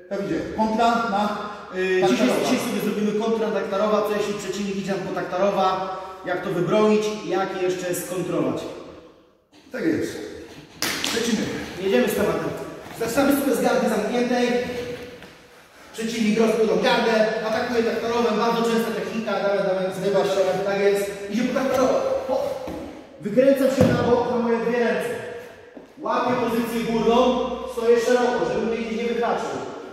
tak idzie, kontra na Dzisiaj sobie zrobimy kontra taktarowa, co jeśli przeciwnik idzie po taktarowa, jak to wybronić, jak jeszcze skontrować. Tak jest. Lecimy. Jedziemy z tematem. Zaczynamy sobie z gardy zamkniętej. Przeciwnik rozpłyną gardę, atakuje taktarowem, bardzo częsta technika, dawaj, zrywa się, tak jest. Idzie po taktarowa. Wykręcam się na bok na moje dwie ręce. Łapię pozycję górną, stoję szeroko, żeby mnie gdzieś nie wyhaczył.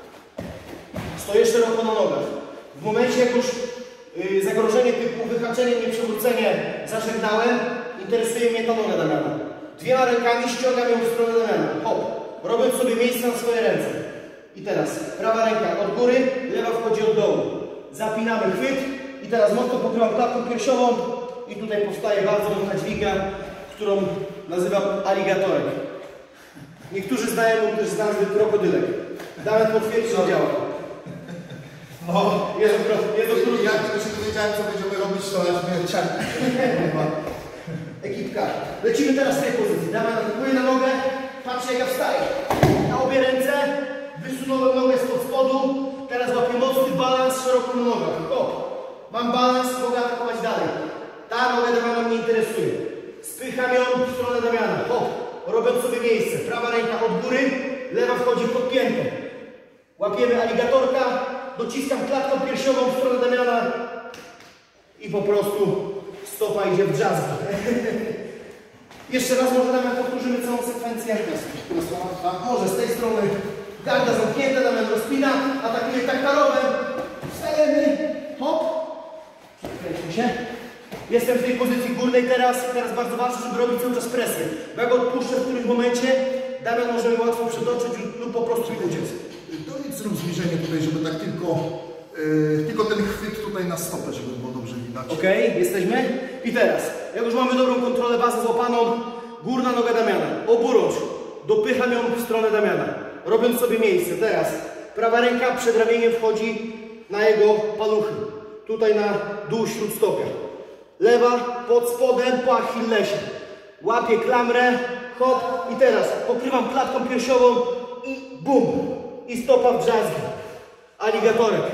Stoję szeroko na nogach. W momencie, jak już zagrożenie typu wyhaczenie, nieprzewrócenie zażegnałem, interesuje mnie ta noga Damiana. Dwiema rękami ściągam ją w stronę Damiana. Hop, robiąc sobie miejsce na swoje ręce. I teraz prawa ręka od góry, lewa wchodzi od dołu. Zapinamy chwyt i teraz mocno pokrywam klatką piersiową i tutaj powstaje bardzo mocna dźwiga, którą nazywam aligatorek. Niektórzy znają ją też z nazwy krokodylek. Damian potwierdzi, że działa. No, Jest okrutny. Jak tylko się dowiedziałem, co będziemy robić, to aż mnie ciarki. Ekipka. Lecimy teraz z tej pozycji. Damian atakuje na nogę, patrzcie jak ja wstaję. Na obie ręce, wysunąłem nogę spod spodu, teraz łapię mocny balans szeroko na nogach. Hop. Mam balans, mogę atakować dalej. Ta noga Damiana mnie interesuje. Spycham ją w stronę Damiana. Hop. Robiąc sobie miejsce. Prawa ręka od góry, lewa wchodzi pod piętę. Łapiemy aligatorka, dociskam klatką piersiową w stronę Damiana i po prostu stopa idzie w drzazgi. Jeszcze raz może Damian powtórzymy całą sekwencję. Może z tej strony garda zamknięta, Damian rozpina, atakuje taktarowem. Wstajemy, hop. Przekręćmy się. Jestem w tej pozycji górnej teraz bardzo ważne, żeby robić cały czas presję. Bo jak odpuszczę w którymś momencie, Damian może mi łatwo przetoczyć lub po prostu uciec. Zrób zbliżenie tutaj, żeby tak tylko ten chwyt tutaj na stopę, żeby było dobrze widać. Ok, jesteśmy? I teraz, jak już mamy dobrą kontrolę bazy złapaną, górna noga Damiana, oburącz, dopycham ją w stronę Damiana, robiąc sobie miejsce. Teraz prawa ręka przed ramieniem wchodzi na jego paluchy, tutaj na dół śródstopia. Lewa pod spodem po Achillesie. Łapię klamrę, hop i teraz pokrywam klatką piersiową i bum! I stopa w drzazgi. Aligatorek.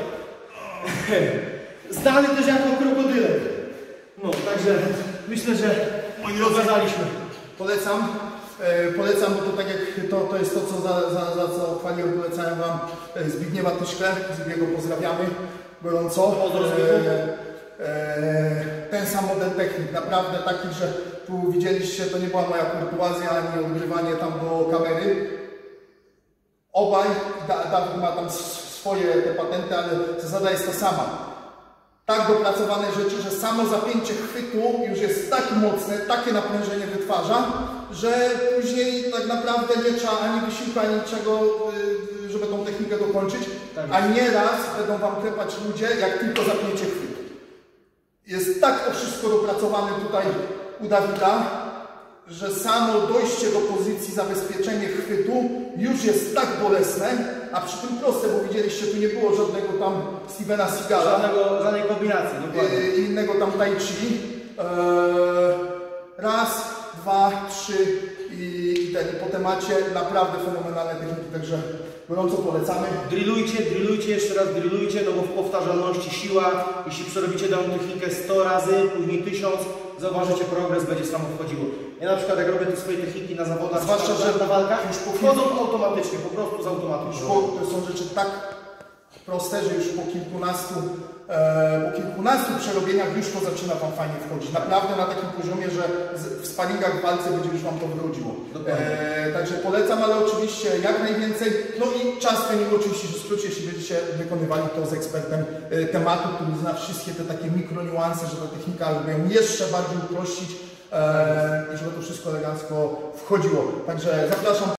Znany też jako krokodylek. No, także myślę, że rozwiązaliśmy. Polecam, bo to tak jak to jest to, co za co chwaliłem, polecałem Wam Zbigniewa Tyszkę. Zbigniewa pozdrawiamy gorąco. Ten sam model technik, naprawdę taki, że tu widzieliście, to nie była moja kurtuazja, ani odgrywanie tam do kamery. Obaj, Dawid ma tam swoje te patenty, ale zasada jest ta sama. Tak dopracowane rzeczy, że samo zapięcie chwytu już jest tak mocne, takie naprężenie wytwarza, że później tak naprawdę nie trzeba ani wysiłku, ani niczego, żeby tą technikę dokończyć. Tak. A nieraz będą Wam klepać ludzie, jak tylko zapięcie chwytu. Jest tak to wszystko dopracowane tutaj u Dawida, że samo dojście do pozycji, zabezpieczenie chwytu już jest tak bolesne, a przy tym proste, bo widzieliście, tu nie było żadnego tam Stevena Seagala, żadnej kombinacji, dokładnie. Innego tam tai chi. Raz, dwa, trzy i po temacie naprawdę fenomenalne techniki, także gorąco polecamy. Drillujcie, jeszcze raz drillujcie, no bo w powtarzalności siła. Jeśli przerobicie daną technikę 100 razy, później 1000, zauważycie progres, będzie samo wchodziło. Ja na przykład jak robię te swoje techniki na zawodach, zwłaszcza że na walkach, już wchodzą automatycznie, po prostu z automatu. To są rzeczy tak proste, że już po kilkunastu przerobieniach już to zaczyna Wam fajnie wchodzić. Naprawdę na takim poziomie, że w sparingach w walce będzie już Wam to wychodziło. Także polecam, ale oczywiście jak najwięcej. No i czas treningu oczywiście się skróci, jeśli będziecie wykonywali to z ekspertem tematu, który zna wszystkie te takie mikroniuanse, że ta technika żeby ją jeszcze bardziej uprościć i żeby to wszystko elegancko wchodziło. Także zapraszam.